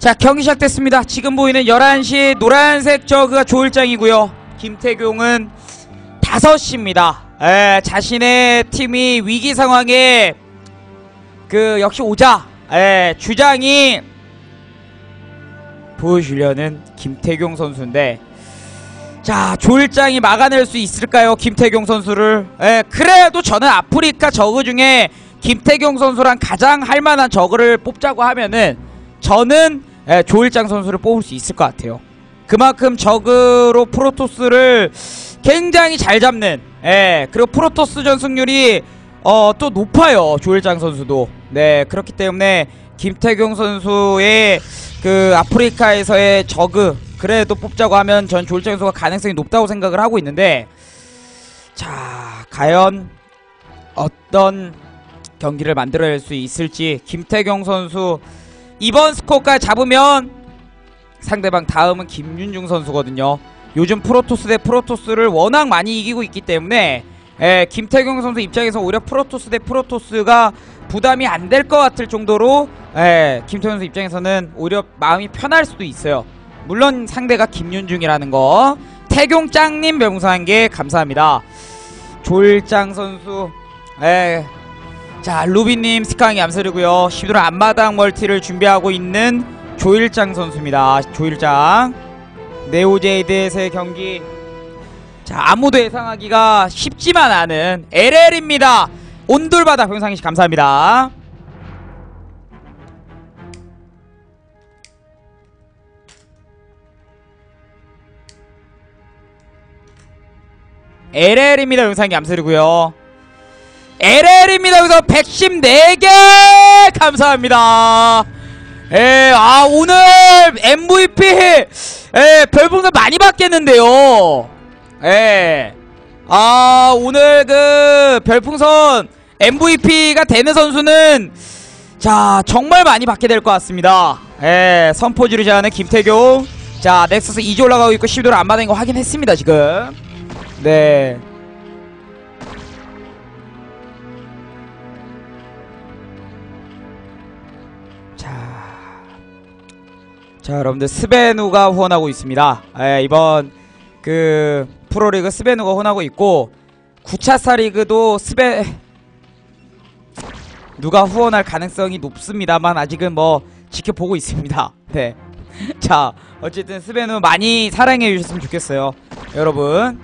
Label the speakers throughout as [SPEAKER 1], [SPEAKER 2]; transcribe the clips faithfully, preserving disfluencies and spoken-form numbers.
[SPEAKER 1] 자, 경기 시작됐습니다. 지금 보이는 열한 시 노란색 저그가 조일장이고요. 김태경은 다섯 시입니다. 에, 자신의 팀이 위기 상황에 그 역시 오자 에, 주장이 보여주려는 김태경 선수인데, 자, 조일장이 막아낼 수 있을까요? 김태경 선수를. 에, 그래도 저는 아프리카 저그 중에 김태경 선수랑 가장 할만한 저그를 뽑자고 하면은 저는 에, 조일장 선수를 뽑을 수 있을 것 같아요. 그만큼 저그로 프로토스를 굉장히 잘 잡는, 예, 그리고 프로토스전 승률이 어, 또 높아요. 조일장 선수도. 네, 그렇기 때문에 김태경 선수의 그 아프리카에서의 저그 그래도 뽑자고 하면 전 조일장 선수가 가능성이 높다고 생각을 하고 있는데, 자, 과연 어떤 경기를 만들어낼 수 있을지. 김태경 선수 이번 스코어까지 잡으면 상대방 다음은 김윤중 선수거든요. 요즘 프로토스 대 프로토스를 워낙 많이 이기고 있기 때문에 에, 김태경 선수 입장에서 오히려 프로토스 대 프로토스가 부담이 안 될 것 같을 정도로 에, 김태경 선수 입장에서는 오히려 마음이 편할 수도 있어요. 물론 상대가 김윤중이라는 거. 태경짱님 별풍선 한 개 감사합니다. 조일장 선수, 에, 자, 루비님 스카잉 감사드리고요. 십일 월 앞마당 멀티를 준비하고 있는 조일장 선수입니다. 조일장 네오제이드의 경기, 자, 아무도 예상하기가 쉽지만 않은 엘엘입니다. 온돌바닥 병상이씨 감사합니다. 엘엘입니다. 영상이 감사드리고요. 엘엘입니다. 여기서 백십사 개 감사합니다. 예, 아, 오늘 엠브이피 예, 별풍선 많이 받겠는데요. 예, 아, 오늘 그 별풍선 엠브이피가 되는 선수는 자, 정말 많이 받게 될 것 같습니다. 예, 선포 지르지 않은 김태경. 자, 넥서스 이 조 올라가고 있고 십일 도를 안 받은 거 확인했습니다 지금. 네, 자, 여러분들 스베누가 후원하고 있습니다. 에, 이번 그 프로리그 스베누가 후원하고 있고, 구 차 스타리그도 스베 누가 후원할 가능성이 높습니다만 아직은 뭐 지켜보고 있습니다. 네. 자, 어쨌든 스베누 많이 사랑해 주셨으면 좋겠어요, 여러분.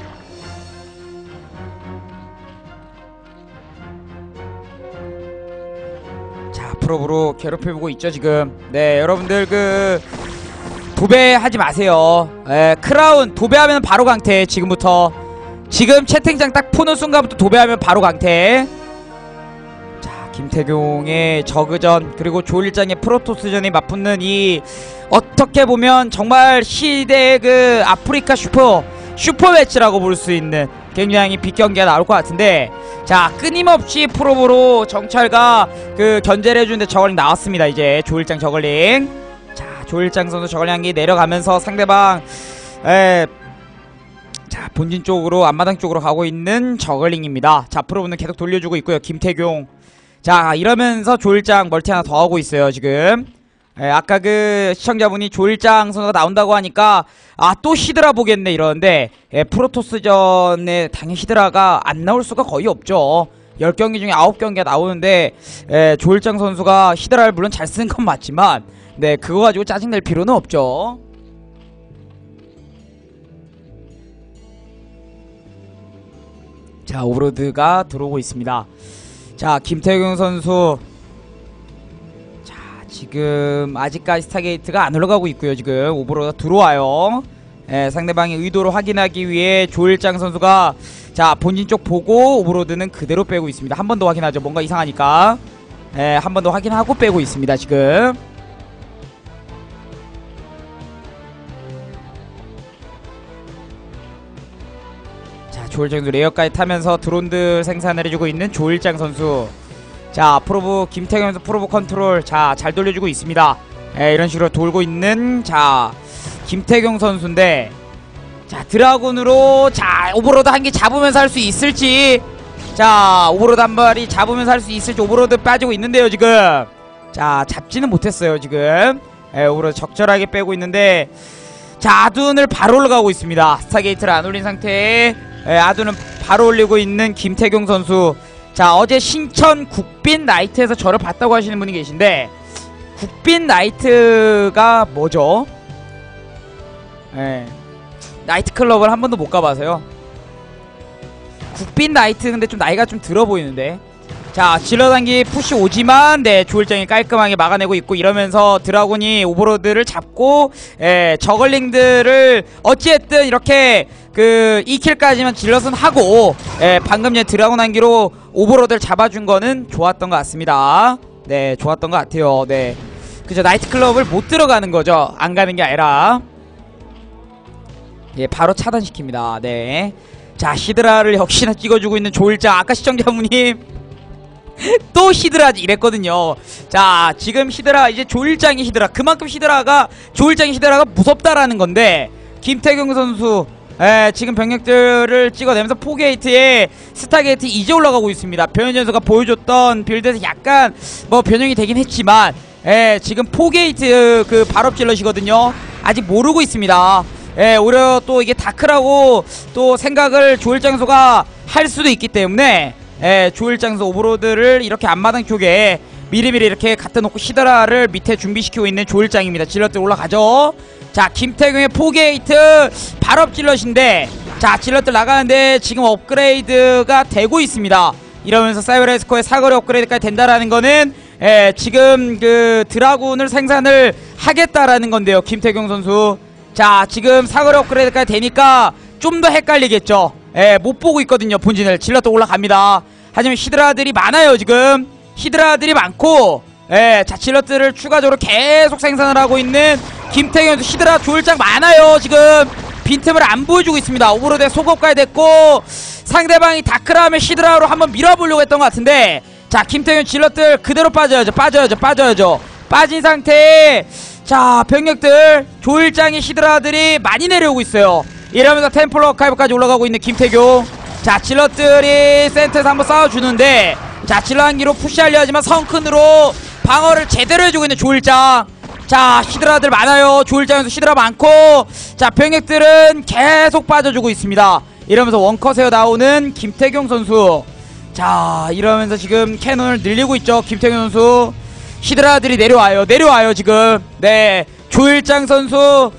[SPEAKER 1] 프로브로 괴롭혀보고 있죠 지금. 네, 여러분들 그 도배하지 마세요. 에, 크라운 도배하면 바로 강퇴. 지금부터, 지금 채팅창 딱 푸는 순간부터 도배하면 바로 강퇴. 자, 김태경의 저그전 그리고 조일장의 프로토스전이 맞붙는 이, 어떻게 보면 정말 시대의 그 아프리카 슈퍼 슈퍼 매치라고 볼 수 있는 굉장히 빅경기가 나올 것 같은데, 자, 끊임없이 프로브로 정찰과 그 견제를 해주는데 저글링 나왔습니다. 이제 조일장 저글링. 자, 조일장 선수 저글링 한개 내려가면서 상대방 에, 자, 본진 쪽으로 앞마당 쪽으로 가고 있는 저글링입니다. 자, 프로브는 계속 돌려주고 있고요. 김태경. 자, 이러면서 조일장 멀티 하나 더 하고 있어요 지금. 에, 아까 그 시청자분이 조일장 선수가 나온다고 하니까 아, 또 히드라 보겠네 이러는데, 에, 프로토스전에 당연히 히드라가 안 나올 수가 거의 없죠. 열 경기 중에 아홉 경기가 나오는데, 에, 조일장 선수가 히드라를 물론 잘 쓰는 건 맞지만, 네, 그거 가지고 짜증낼 필요는 없죠. 자, 오브로드가 들어오고 있습니다. 자, 김태경 선수, 지금 아직까지 스타게이트가 안 올라가고 있고요. 지금 오버로드가 들어와요. 예, 상대방의 의도를 확인하기 위해 조일장 선수가, 자, 본진 쪽 보고 오버로드는 그대로 빼고 있습니다. 한 번 더 확인하죠. 뭔가 이상하니까. 예, 한 번 더 확인하고 빼고 있습니다 지금. 자, 조일장 선수 레이어까지 타면서 드론들 생산을 해주고 있는 조일장 선수. 자, 프로브 김태경 선수 프로브 컨트롤, 자, 잘 돌려주고 있습니다. 에, 이런 식으로 돌고 있는, 자, 김태경 선수인데, 자, 드라군으로, 자, 오버로드 한 개 잡으면서 할 수 있을지. 자, 오버로드 한 마리 잡으면서 할 수 있을지. 오버로드 빠지고 있는데요 지금. 자, 잡지는 못했어요 지금. 예, 오버로드 적절하게 빼고 있는데, 자, 아둔을 바로 올라가고 있습니다. 스타게이트를 안 올린 상태에 예, 아둔은 바로 올리고 있는 김태경 선수. 자, 어제 신천 국빈 나이트에서 저를 봤다고 하시는 분이 계신데, 국빈 나이트가 뭐죠? 예, 나이트클럽을 한 번도 못 가봐서요. 국빈 나이트 근데 좀 나이가 좀 들어 보이는데. 자, 질러당기 푸시 오지만 네, 조일장이 깔끔하게 막아내고 있고, 이러면서 드라군이 오버로드를 잡고 예, 저글링들을 어찌했든 이렇게 그 이 킬까지만 질럿은 하고 예, 방금 전 드라군 한기로 오버로드를 잡아준 거는 좋았던 것 같습니다. 네, 좋았던 것 같아요. 네, 그죠. 나이트클럽을 못 들어가는 거죠. 안 가는 게 아니라. 예, 바로 차단시킵니다. 네. 자, 히드라를 역시나 찍어주고 있는 조일장. 아까 시청자분님 또 히드라 이랬거든요. 자, 지금 히드라 이제 조일장이 히드라. 그만큼 히드라가 조일장이 히드라가 무섭다라는 건데, 김태경 선수 에, 지금 병력들을 찍어내면서 포게이트에 스타게이트 이제 올라가고 있습니다. 변현 선수가 보여줬던 빌드에서 약간 뭐 변형이 되긴 했지만 에, 지금 포게이트 그 발업 질럿이거든요. 아직 모르고 있습니다. 예, 오히려 또 이게 다크라고 또 생각을 조일장소가 할 수도 있기 때문에 예, 조일장소 오버로드를 이렇게 앞마당 쪽에 미리미리 이렇게 갖다 놓고 히드라를 밑에 준비시키고 있는 조일장입니다. 질럿들 올라가죠. 자, 김태경의 포게이트 발업 질럿인데, 자, 질럿들 나가는데 지금 업그레이드가 되고 있습니다. 이러면서 사이버레스코의 사거리 업그레이드까지 된다라는 거는 예, 지금 그 드라군을 생산을 하겠다라는 건데요, 김태경 선수. 자, 지금 사거리 업그레이드까지 되니까 좀 더 헷갈리겠죠. 예, 못 보고 있거든요, 본진을. 질럿도 올라갑니다. 하지만 히드라들이 많아요, 지금. 히드라들이 많고, 예, 자, 질럿들을 추가적으로 계속 생산을 하고 있는 김태경도 히드라 조일장 많아요, 지금. 빈틈을 안 보여주고 있습니다. 오버로드에 속업까지 됐고, 상대방이 다크라 하면 히드라로 한번 밀어보려고 했던 것 같은데, 자, 김태경 질럿들 그대로 빠져야죠, 빠져야죠, 빠져야죠. 빠진 상태에, 자, 병력들, 조일장의 히드라들이 많이 내려오고 있어요. 이러면서 템플러 아카이브까지 올라가고 있는 김태경. 자, 질럿들이 센터에서 한번 싸워주는데, 자, 질럿 한기로 푸시하려 하지만 성큰으로 방어를 제대로 해주고 있는 조일장. 자, 히드라들 많아요. 조일장에서 히드라 많고, 자, 병력들은 계속 빠져주고 있습니다. 이러면서 원컷에어 나오는 김태경 선수. 자, 이러면서 지금 캐논을 늘리고 있죠, 김태경 선수. 히드라들이 내려와요, 내려와요 지금. 네, 조일장 선수.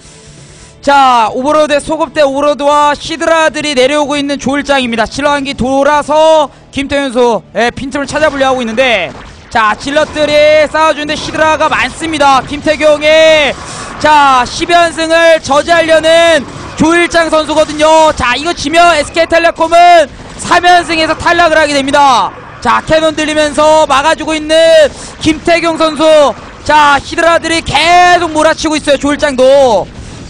[SPEAKER 1] 자, 오버로드의 소급대 오버로드와 히드라들이 내려오고 있는 조일장입니다. 질럿한기 돌아서 김태현 선수 예, 빈틈을 찾아보려 하고 있는데, 자, 질럿들이 싸워주는데 히드라가 많습니다. 김태경의 자, 십 연승을 저지하려는 조일장 선수거든요. 자, 이거 지면 에스케이텔레콤은 삼 연승에서 탈락을 하게 됩니다. 자, 캐논 들리면서 막아주고 있는 김태경 선수. 자, 히드라들이 계속 몰아치고 있어요, 조일장도.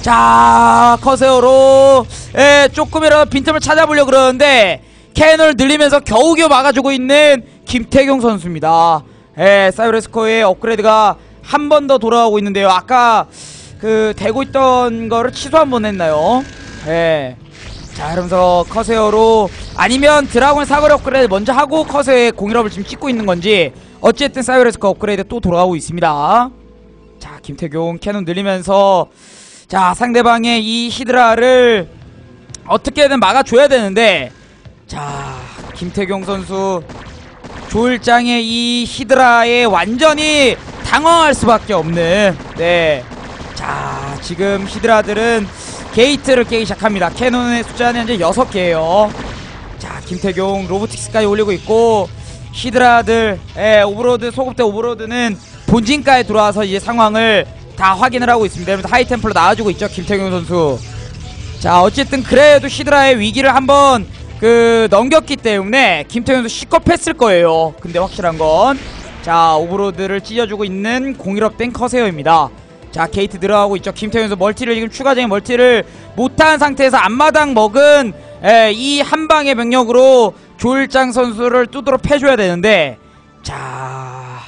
[SPEAKER 1] 자, 커세어로 예, 조금이라도 빈틈을 찾아보려고 그러는데 캐논을 늘리면서 겨우겨우 막아주고 있는 김태경 선수입니다. 예, 사이버레스코의 업그레이드가 한 번 더 돌아오고 있는데요. 아까 그 되고 있던 거를 취소 한 번 했나요? 예. 자, 이러면서 커세어로, 아니면 드라곤 사거리 업그레이드 먼저 하고 커세어의 공일업을 지금 찍고 있는 건지, 어쨌든 사이버레스코 업그레이드 또 돌아가고 있습니다. 자, 김태경 캐논 늘리면서, 자, 상대방의 이 히드라를 어떻게든 막아줘야 되는데, 자, 김태경 선수 조일장의 이 히드라에 완전히 당황할 수밖에 없는, 네, 자, 지금 히드라들은 게이트를 깨기 시작합니다. 캐논의 숫자는 현재 여섯 개예요 자, 김태경 로보틱스까지 올리고 있고, 히드라들 예, 오버로드, 소급대 오버로드는 본진까지 들어와서 이제 상황을 다 확인을 하고 있습니다. 그래서 하이템플로 나와주고 있죠, 김태경 선수. 자, 어쨌든 그래도 히드라의 위기를 한번 그 넘겼기 때문에 김태경 선수 시겁했을 거예요. 근데 확실한 건, 자, 오버로드를 찢어주고 있는 공일업 된 커세어입니다. 자, 게이트 들어가고 있죠. 김태경 선수 멀티를 지금 추가적인 멀티를 못한 상태에서 앞마당 먹은 에, 이 한방의 병력으로 조일장 선수를 두드러 패줘야 되는데, 자,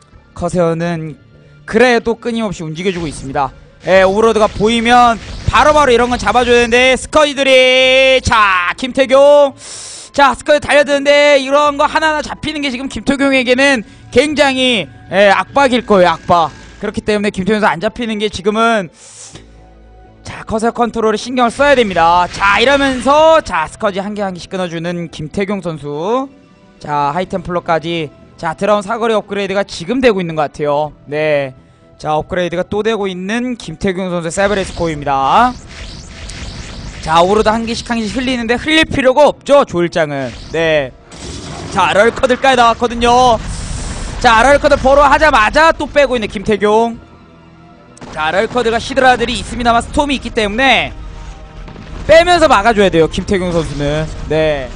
[SPEAKER 1] 커세어는 그래도 끊임없이 움직여주고 있습니다. 예, 오버로드가 보이면 바로바로 이런 건 잡아줘야 되는데, 스커이들이, 자, 김태경, 자, 스커이 달려드는데 이런 거 하나하나 잡히는 게 지금 김태경에게는 굉장히 예, 악박일 거예요, 악박. 그렇기 때문에 김태경 선수 안 잡히는 게 지금은 자 커세어 컨트롤에 신경을 써야 됩니다. 자 이러면서 자 스커지 한 개 한 개씩 끊어주는 김태경 선수. 자 하이템플러까지 자 드라운 사거리 업그레이드가 지금 되고 있는 것 같아요. 네, 자 업그레이드가 또 되고 있는 김태경 선수의 세브레스코입니다. 자 오로드 한 개씩 한 개씩 흘리는데 흘릴 필요가 없죠 조일장은. 네, 자 럴커들까지 나왔거든요. 자 럴커들 보러 하자마자 또 빼고 있는 김태경. 자 럴커드가 시드라들이 있습니다만 스톰이 있기 때문에 빼면서 막아줘야 돼요 김태경 선수는. 네,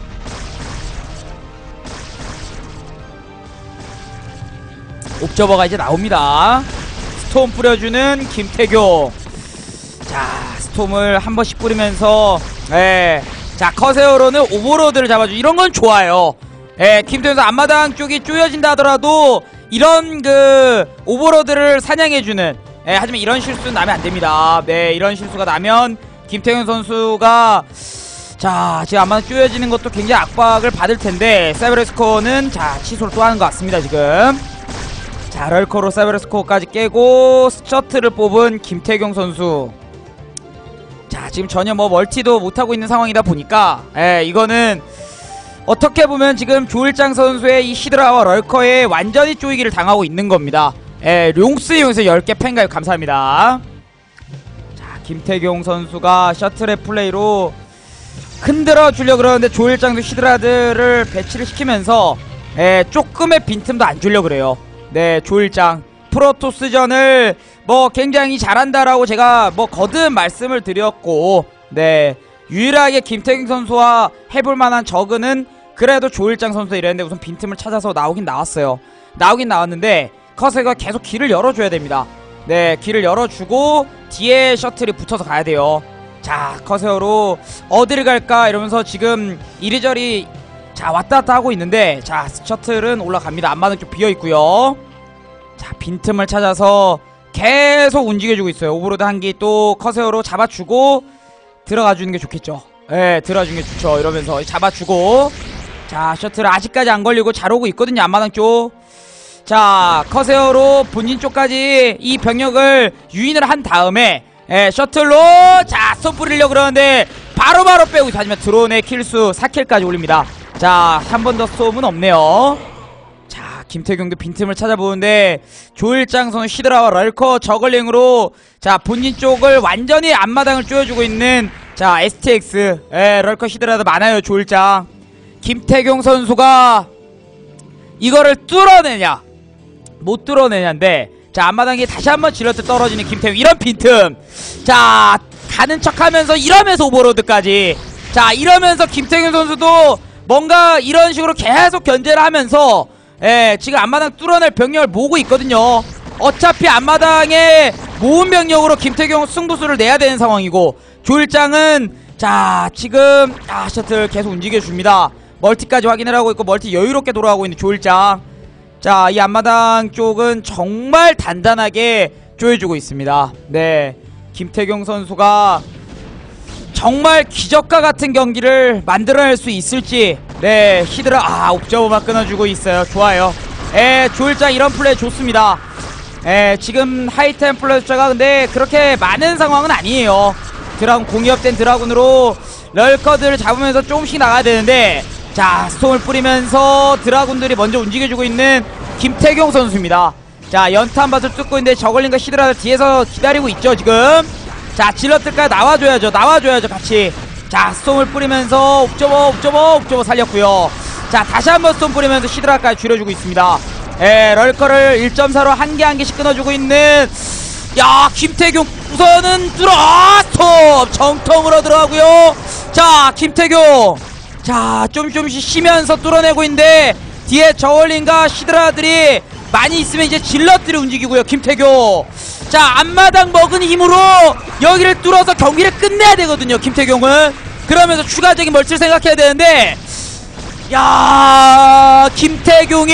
[SPEAKER 1] 옵저버가 이제 나옵니다. 스톰 뿌려주는 김태경. 자 스톰을 한 번씩 뿌리면서 예, 자 커세어로는 오버로드를 잡아주. 이런건 좋아요. 예, 김태경 선수 앞마당 쪽이 쪼여진다 하더라도 이런 그 오버로드를 사냥해주는. 예, 하지만 이런 실수는 나면 안됩니다. 네, 이런 실수가 나면 김태경 선수가 자 지금 아마 쪼여지는 것도 굉장히 압박을 받을텐데 세브레스코는 자 취소를 또 하는 것 같습니다 지금. 자 럴커로 세브레스코까지 깨고 셔틀을 뽑은 김태경 선수. 자 지금 전혀 뭐 멀티도 못하고 있는 상황이다 보니까 예, 이거는 어떻게 보면 지금 조일장 선수의 이 히드라와 럴커에 완전히 쪼이기를 당하고 있는 겁니다. 예, 룡스 이용해서 열 개 팬가입 감사합니다. 자 김태경 선수가 셔틀의 플레이로 흔들어 주려고 그러는데 조일장도 히드라들을 배치를 시키면서 예, 조금의 빈틈도 안 주려고 그래요. 네, 조일장 프로토스전을 뭐 굉장히 잘한다라고 제가 뭐 거듭 말씀을 드렸고, 네 유일하게 김태경 선수와 해볼 만한 저그는 그래도 조일장 선수 이랬는데 우선 빈틈을 찾아서 나오긴 나왔어요. 나오긴 나왔는데 커세가 계속 길을 열어줘야 됩니다. 네, 길을 열어주고 뒤에 셔틀이 붙어서 가야 돼요. 자 커세어로 어디를 갈까 이러면서 지금 이리저리 자 왔다갔다 하고 있는데 자 셔틀은 올라갑니다. 앞마당 좀 비어있고요. 자 빈틈을 찾아서 계속 움직여주고 있어요. 오버로드 한기 또 커세어로 잡아주고 들어가주는 게 좋겠죠. 예, 네, 들어가주는 게 좋죠. 이러면서 잡아주고 자 셔틀 아직까지 안 걸리고 잘 오고 있거든요. 앞마당 쪽. 자 커세어로 본진 쪽까지 이 병력을 유인을 한 다음에 예, 셔틀로 자 스톰 뿌리려고 그러는데 바로바로 빼고 있어. 하지만 드론의 킬수 사 킬까지 올립니다. 자 한 번 더 스톰은 없네요. 자 김태경도 빈틈을 찾아보는데 조일장 선수 히드라와 럴커 저글링으로 자 본진 쪽을 완전히 앞마당을 쪼여주고 있는 자 에스티엑스 예, 럴커 히드라도 많아요. 조일장. 김태경 선수가 이거를 뚫어내냐 못 뚫어내냐인데 자 앞마당에 다시 한번 질럿을 떨어지는 김태경. 이런 빈틈 자 가는 척하면서 이러면서 오버로드까지 자 이러면서 김태경 선수도 뭔가 이런 식으로 계속 견제를 하면서 예, 지금 앞마당 뚫어낼 병력을 모으고 있거든요. 어차피 앞마당에 모은 병력으로 김태경 승부수를 내야 되는 상황이고 조일장은 자 지금 아 셔틀 계속 움직여줍니다. 멀티까지 확인을 하고 있고 멀티 여유롭게 돌아가고 있는 조일장. 자 이 앞마당 쪽은 정말 단단하게 조여주고 있습니다. 네, 김태경 선수가 정말 기적과 같은 경기를 만들어낼 수 있을지. 네, 히드라 아 옵저버만 끊어주고 있어요. 좋아요. 에 조일장 이런 플레이 좋습니다. 에 지금 하이템플러 숫자가 근데 그렇게 많은 상황은 아니에요. 드라군 공이업된 드라군으로 럴커들을 잡으면서 조금씩 나가야 되는데 자 스톰을 뿌리면서 드라군들이 먼저 움직여주고 있는 김태경 선수입니다. 자 연탄밭을 뚫고 있는데 저글링과 히드라들 뒤에서 기다리고 있죠 지금. 자 질럿들까지 나와줘야죠. 나와줘야죠 같이. 자 스톰을 뿌리면서 옵저버 옵저버 옵저버 살렸고요. 자 다시 한번 스톰 뿌리면서 히드라까지 줄여주고 있습니다. 에 럴커를 일 점 사로 한 개 한 개씩 끊어주고 있는 야 김태경 우선은 뚫어 아, 스톱 정통으로 들어가고요. 자 김태경 자 좀 좀씩 쉬면서 뚫어내고 있는데 뒤에 저울링과 시드라들이 많이 있으면 이제 질럿들이 움직이고요. 김태경 자 앞마당 먹은 힘으로 여기를 뚫어서 경기를 끝내야 되거든요. 김태경은 그러면서 추가적인 멀티를 생각해야 되는데 야 김태경이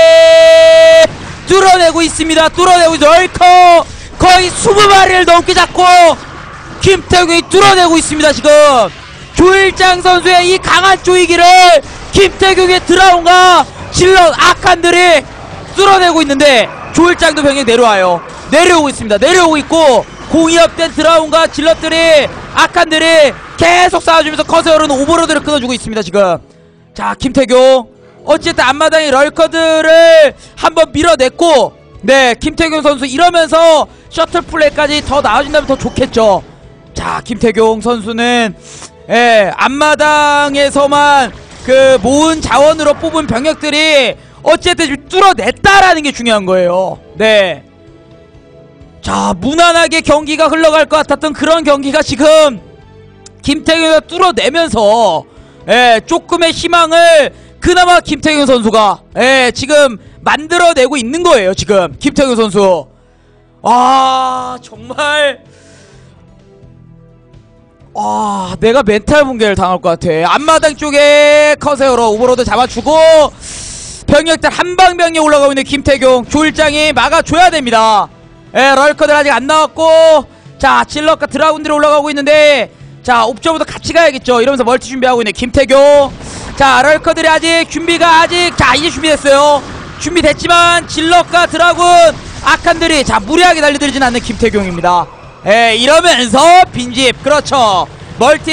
[SPEAKER 1] 뚫어내고 있습니다. 뚫어내고 있어. 럴커 거의 이십 마리를 넘게 잡고 김태경이 뚫어내고 있습니다. 지금 조일장 선수의 이 강한 조이기를 김태경의 드라운과 질럿 아칸들이 뚫어내고 있는데 조일장도 병력 내려와요. 내려오고 있습니다. 내려오고 있고 공이업된 드라운과 질럿들이 아칸들이 계속 싸워주면서 커세어로는 오버로드를 끊어주고 있습니다. 지금 자 김태경 어쨌든 앞마당에 럴커들을 한번 밀어냈고 네 김태경 선수 이러면서 셔틀 플레이까지 더 나아진다면 더 좋겠죠. 자 김태경 선수는 예 앞마당에서만 그 모은 자원으로 뽑은 병력들이 어쨌든 좀 뚫어냈다라는 게 중요한 거예요. 네. 자 무난하게 경기가 흘러갈 것 같았던 그런 경기가 지금 김태경이 뚫어내면서 예 조금의 희망을 그나마 김태경 선수가 예 지금 만들어내고 있는 거예요. 지금 김태경 선수 아 정말 아 내가 멘탈 붕괴를 당할 것 같아. 앞마당 쪽에 커세어로 오버로드 잡아주고 병력들 한방병력 올라가고 있는 김태경 조일장이 막아줘야 됩니다. 예, 럴커들 아직 안 나왔고 자 질럿과 드라군들이 올라가고 있는데 자 옵저부터 같이 가야겠죠. 이러면서 멀티 준비하고 있는 김태경 자 럴커들이 아직 준비가 아직 자 이제 준비됐어요. 준비됐지만 질럿과 드라군 아칸들이 자 무리하게 달려들진 않는 김태경입니다. 예 이러면서 빈집 그렇죠. 멀티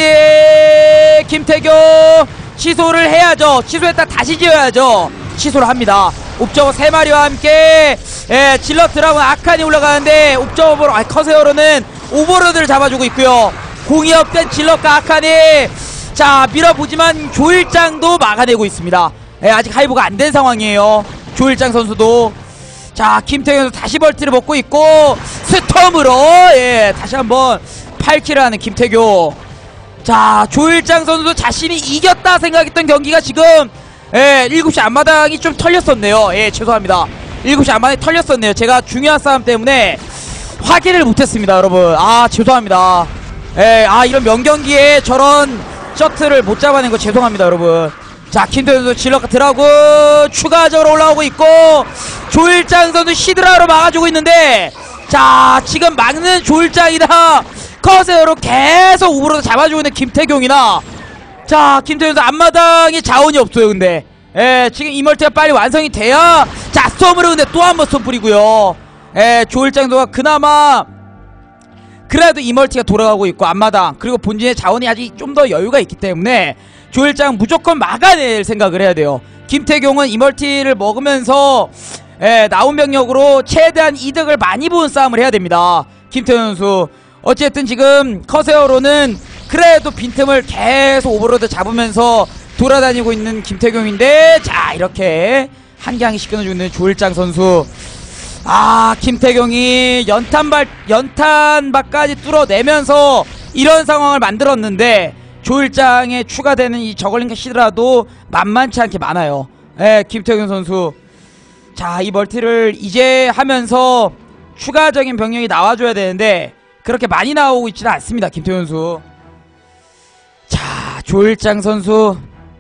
[SPEAKER 1] 김태경 취소를 해야죠. 취소했다 다시 지어야죠. 취소를 합니다. 옵저버 세 마리와 함께 예, 질럿 드라군 아칸이 올라가는데 옵저버로 아 커세어로는 오버로드를 잡아주고 있고요. 공이업된 질럿과 아칸이 자 밀어보지만 조일장도 막아내고 있습니다. 예, 아직 하이브가 안 된 상황이에요. 조일장 선수도 자 김태경 선수 다시 벌티를 먹고 있고 스톰으로 예 다시 한번 팔 킬을 하는 김태경. 자 조일장 선수 자신이 이겼다 생각했던 경기가 지금 예, 일곱 시 앞마당이 좀 털렸었네요. 예, 죄송합니다. 일곱 시 앞마당이 털렸었네요. 제가 중요한 싸움 때문에 확인을 못했습니다, 여러분. 아, 죄송합니다. 예, 아, 이런 명경기에 저런 셔틀을 못 잡아낸 거 죄송합니다, 여러분. 자, 김태현 선수 질럿과 드라군 추가적으로 올라오고 있고, 조일장 선수 히드라로 막아주고 있는데, 자, 지금 막는 조일장이다. 커세어로 계속 우브로도 잡아주고 있는 김태경이나, 자 김태현 선수 앞마당에 자원이 없어요. 근데 예 지금 이 멀티가 빨리 완성이 돼야 자 스톰으로 근데 또 한 번 스톰 뿌리고요. 예 조일장도가 그나마 그래도 이 멀티가 돌아가고 있고 앞마당 그리고 본진의 자원이 아직 좀 더 여유가 있기 때문에 조일장 무조건 막아낼 생각을 해야 돼요. 김태경은 이 멀티를 먹으면서 예 나온 병력으로 최대한 이득을 많이 본 싸움을 해야 됩니다. 김태현 선수 어쨌든 지금 커세어로는 그래도 빈틈을 계속 오버로드 잡으면서 돌아다니고 있는 김태경인데 자 이렇게 한 개 한 개씩 끊어주고 있는 조일장 선수. 아 김태경이 연탄발 연탄박까지 뚫어내면서 이런 상황을 만들었는데 조일장에 추가되는 이 저글링 히드라도 만만치 않게 많아요. 예 김태경 선수 자 이 멀티를 이제 하면서 추가적인 병력이 나와줘야 되는데 그렇게 많이 나오고 있지는 않습니다. 김태경 선수. 자 조일장 선수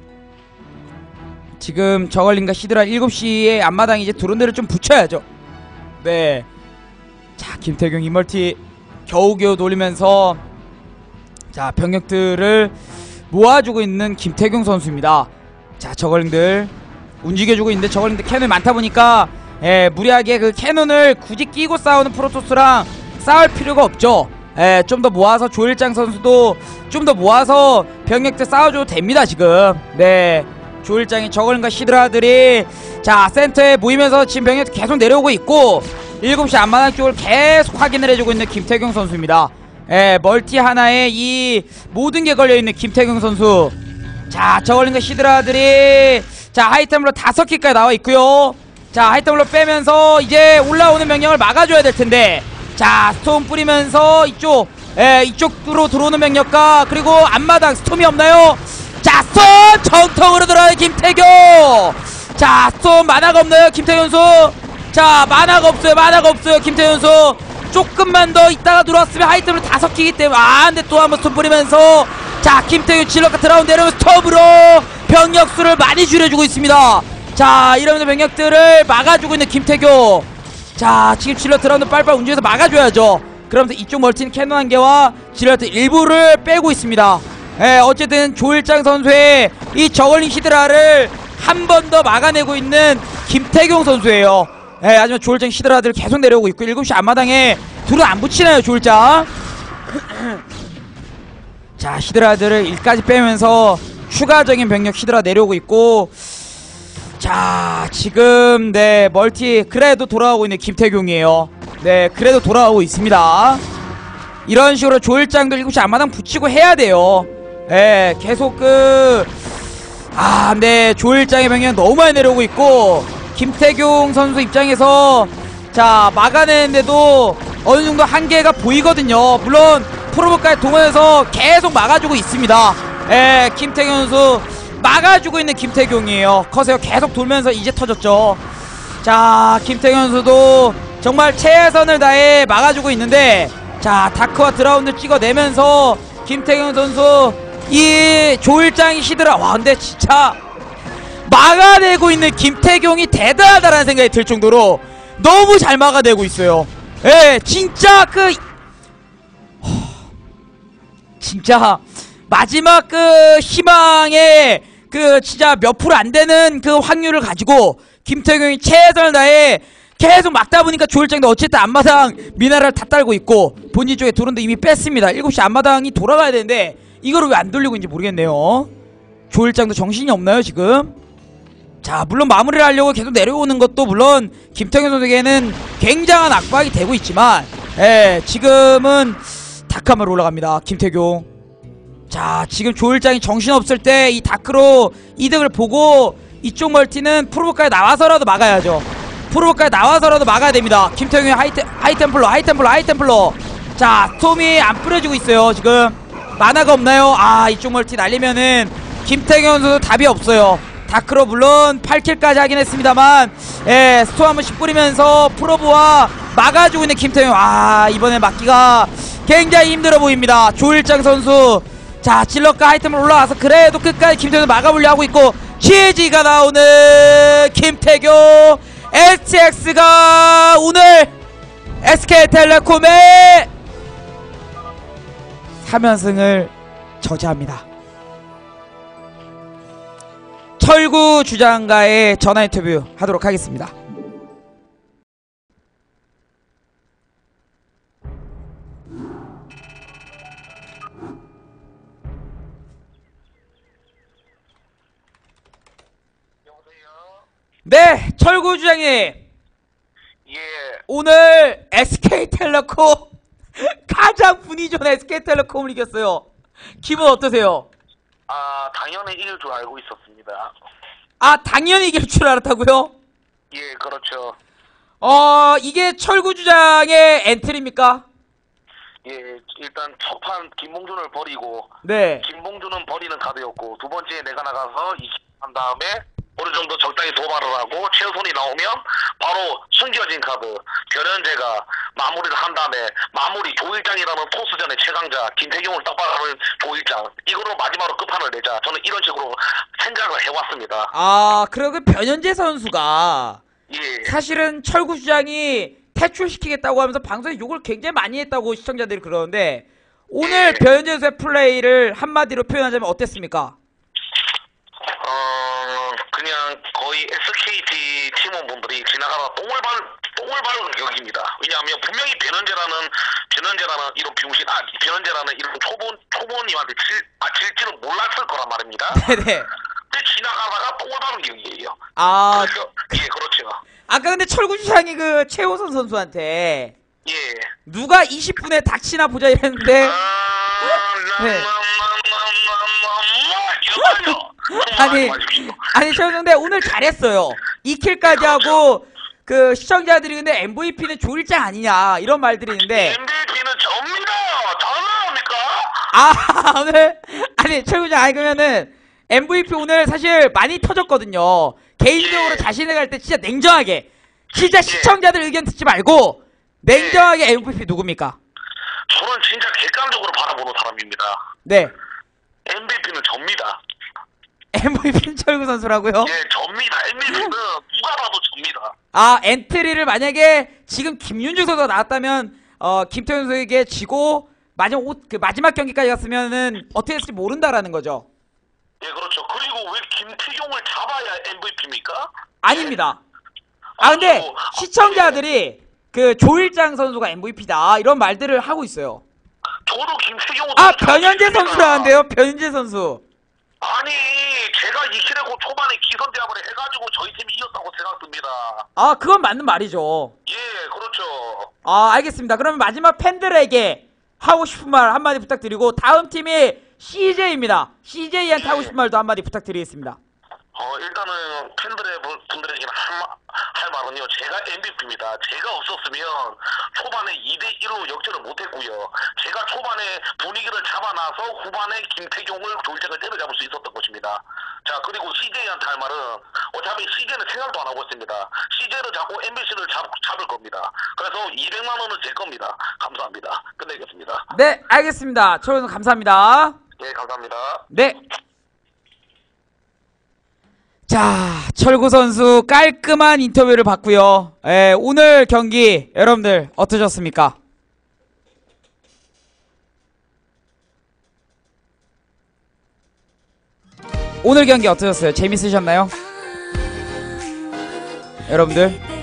[SPEAKER 1] 지금 저걸링과 히드라 일곱 시에 앞마당 이제 드론들을 좀 붙여야죠. 네. 자 김태경 이멀티 겨우겨우 돌리면서 자 병력들을 모아주고 있는 김태경 선수입니다. 자 저걸링들 움직여주고 있는데 저걸링들 캐논이 많다 보니까 예, 무리하게 그 캐논을 굳이 끼고 싸우는 프로토스랑 싸울 필요가 없죠. 예, 좀 더 모아서 조일장 선수도 좀 더 모아서 병력들 싸워줘도 됩니다. 지금 네 조일장이 저걸링과 히드라들이 자 센터에 모이면서 지금 병력들 계속 내려오고 있고 일곱 시 앞마당 쪽을 계속 확인을 해주고 있는 김태경 선수입니다. 예, 멀티 하나에 이 모든 게 걸려있는 김태경 선수. 자 저걸링과 히드라들이 자 하이템으로 다섯 킬까지 나와 있고요. 자 하이템으로 빼면서 이제 올라오는 명령을 막아줘야 될 텐데 자 스톰 뿌리면서 이쪽 예 이쪽으로 들어오는 명령과 그리고 앞마당 스톰이 없나요? 자 스톰 정통으로 들어가는 김태경. 자 스톰 만화가 없나요 김태경 선수? 자 만화가 없어요. 만화가 없어요 김태경 선수. 조금만 더 있다가 들어왔으면 하이템으로 다섯 키기 때문에 아 근데 또 한번 스톰 뿌리면서 자 김태경 질럿과 드라운 내려오면 스톰으로 병력수를 많이 줄여주고 있습니다. 자 이러면서 병력들을 막아주고 있는 김태경. 자 지금 질럿 드라운드 빨빨 움직여서 막아줘야죠. 그러면서 이쪽 멀티는 캐논 한 개와 질럿 일부를 빼고 있습니다. 예, 어쨌든 조일장 선수의 이 저걸링 히드라를 한 번 더 막아내고 있는 김태경 선수예요. 예, 하지만 조일장 히드라들 계속 내려오고 있고 일곱 시 앞마당에 둘은 안 붙이나요 조일장. 자 히드라들을 일까지 빼면서 추가적인 병력 히드라 내려오고 있고 자 지금 네 멀티 그래도 돌아오고 있는 김태경이에요. 네 그래도 돌아오고 있습니다. 이런 식으로 조일장도 일곱 시 앞마당 붙이고 해야 돼요. 예 계속 그 아 네 조일장의 병력 너무 많이 내려오고 있고 김태경 선수 입장에서 자 막아내는데도 어느정도 한계가 보이거든요. 물론 프로브까지 동원해서 계속 막아주고 있습니다. 예 김태경 선수 막아주고 있는 김태경이에요. 커세어 계속 돌면서 이제 터졌죠. 자 김태경 선수도 정말 최선을 다해 막아주고 있는데 자 다크와 드라운드 찍어내면서 김태경 선수 이 조일장 히드라 와 근데 진짜 막아내고 있는 김태경이 대단하다라는 생각이 들 정도로 너무 잘 막아내고 있어요. 예 진짜 그 허... 진짜 마지막 그 희망의 그 진짜 몇 프로 안 되는 그 확률을 가지고 김태경이 최선을 다해 계속 막다 보니까 조일장도 어쨌든 앞마당 미나를 다 딸고 있고 본진 쪽에 드론도 이미 뺐습니다. 일곱 시 앞마당이 돌아가야 되는데 이거를 왜 안 돌리고 있는지 모르겠네요. 조일장도 정신이 없나요 지금? 자 물론 마무리를 하려고 계속 내려오는 것도 물론 김태경 선수에게는 굉장한 압박이 되고 있지만 예 지금은 다크함으로 올라갑니다 김태경. 자 지금 조일장이 정신없을 때 이 다크로 이득을 보고 이쪽 멀티는 프로브까지 나와서라도 막아야죠. 프로브까지 나와서라도 막아야 됩니다. 김태경의 하이템, 하이템플러 하이템플러 하이템플러 자 스톰이 안 뿌려지고 있어요. 지금 만화가 없나요? 아 이쪽 멀티 날리면은 김태경 선수 답이 없어요. 다크로 물론 팔 킬까지 하긴 했습니다만 예 스톰 한 번씩 뿌리면서 프로브와 막아주고 있는 김태경. 아 이번에 막기가 굉장히 힘들어 보입니다. 조일장 선수 자 질럿과 하이템을 올라와서 그래도 끝까지 김태경을 막아보려 하고 있고 지지가 나오는 김태경 에스티엑스가 오늘 에스케이텔레콤의 삼 연승을 저지합니다. 철구 주장과의 전화 인터뷰 하도록 하겠습니다. 네, 철구 주장님.
[SPEAKER 2] 예.
[SPEAKER 1] 오늘 에스케이텔레콤 가장 분위 좋은 에스케이텔레콤을 이겼어요. 기분 어떠세요?
[SPEAKER 2] 아, 당연히 이길 줄 알고 있었습니다.
[SPEAKER 1] 아, 당연히 이길 줄 알았다고요?
[SPEAKER 2] 예, 그렇죠.
[SPEAKER 1] 어, 이게 철구 주장의 엔트리입니까?
[SPEAKER 2] 예, 일단 첫 판 김봉준을 버리고
[SPEAKER 1] 네.
[SPEAKER 2] 김봉준은 버리는 카드였고 두 번째에 내가 나가서 이십 한 다음에 어느 정도 적당히 도발을 하고 최우선이 나오면 바로 숨겨진 카드 변현재가 마무리를 한 다음에 마무리 조일장이라는 토스전의 최강자 김태경을 떡밥하는 조일장 이거로 마지막으로 끝판을 내자 저는 이런 식으로 생각을 해왔습니다.
[SPEAKER 1] 아 그리고 그 변현재 선수가
[SPEAKER 2] 예.
[SPEAKER 1] 사실은 철구 주장이 퇴출시키겠다고 하면서 방송에 욕을 굉장히 많이 했다고 시청자들이 그러는데 오늘
[SPEAKER 2] 예.
[SPEAKER 1] 변현재 선수의 플레이를 한마디로 표현하자면 어땠습니까?
[SPEAKER 2] 어 그냥 거의 에스케이티 팀원분들이 지나가다 똥을 발 똥을 밟은 격입니다. 왜냐하면 분명히 변현재라는 변현재라는 이런 병신 아 변현재라는 이런 초본 초보님한테 질 아 질지는 몰랐을 거란 말입니다.
[SPEAKER 1] 네네.
[SPEAKER 2] 근데 지나가다가 똥을 밟은 격이에요.
[SPEAKER 1] 아
[SPEAKER 2] 그래서 예 그렇죠.
[SPEAKER 1] 아까 근데 철구 주장이 그 최호선 선수한테
[SPEAKER 2] 예.
[SPEAKER 1] 누가 이십 분에 닥치나 보자 이랬는데
[SPEAKER 2] 아,
[SPEAKER 1] 네.
[SPEAKER 2] 이거
[SPEAKER 1] 아니 아니 최호선 근데 오늘 잘했어요. 이 킬까지 하고 그 시청자들이 근데 엠브이피는 조일장 아니냐 이런 말들이 있는데
[SPEAKER 2] 엠브이피는 접니다. 장난합니까?
[SPEAKER 1] 아 오늘 아니 철구 주장 아니 그러면은 엠브이피 오늘 사실 많이 터졌거든요. 개인적으로
[SPEAKER 2] 예.
[SPEAKER 1] 자신을 갈 때 진짜 냉정하게 진짜 시청자들 의견 듣지 말고 냉정하게 엠브이피 누굽니까?
[SPEAKER 2] 저는 진짜 객관적으로 바라보는 사람입니다.
[SPEAKER 1] 네
[SPEAKER 2] 엠브이피는 접니다.
[SPEAKER 1] 엠브이피는 철구 선수라고요?
[SPEAKER 2] 예, 접니다. 엠브이피는 누가 봐도 접니다.
[SPEAKER 1] 아 엔트리를 만약에 지금 김윤주 선수가 나왔다면 어 김태현 선수에게 지고 마지막 옷, 그 마지막 경기까지 갔으면은 어떻게 될지 모른다라는 거죠.
[SPEAKER 2] 예, 그렇죠. 그리고 왜 김태경을 잡아야 엠브이피입니까?
[SPEAKER 1] 아닙니다. 아 근데
[SPEAKER 2] 아주,
[SPEAKER 1] 시청자들이 그 조일장 선수가 엠브이피다 이런 말들을 하고 있어요.
[SPEAKER 2] 저도 김태경
[SPEAKER 1] 아 변현재 선수라는데요. 변현재 선수.
[SPEAKER 2] 아니 제가 이 킬에고 초반에 기선제압을 해가지고 저희 팀이 이겼다고 생각됩니다.
[SPEAKER 1] 아 그건 맞는 말이죠.
[SPEAKER 2] 예 그렇죠.
[SPEAKER 1] 아 알겠습니다. 그러면 마지막 팬들에게 하고 싶은 말 한마디 부탁드리고 다음 팀이 씨제이입니다. 씨제이한테
[SPEAKER 2] 예.
[SPEAKER 1] 하고 싶은 말도 한마디 부탁드리겠습니다.
[SPEAKER 2] 어 일단은 팬들의 분- 분들에게는 할, 마- 할 말은요. 제가 엠브이피입니다. 제가 없었으면 초반에 이 대 일로 역전을 못했고요. 제가 초반에 분위기를 잡아놔서 후반에 김태경을 조일장을 때려잡을 수 있었던 것입니다. 자 그리고 씨제이한테 할 말은 어차피 씨제이는 생각도 안 하고 있습니다. 씨제이를 잡고 엠비씨를 잡, 잡을 겁니다. 그래서 이백만 원은 제 겁니다. 감사합니다. 끝내겠습니다.
[SPEAKER 1] 네 알겠습니다. 초연 감사합니다.
[SPEAKER 2] 예 감사합니다.
[SPEAKER 1] 네. 자, 철구 선수 깔끔한 인터뷰를 받고요. 예, 오늘 경기 여러분들 어떠셨습니까? 오늘 경기 어떠셨어요? 재밌으셨나요? 여러분들?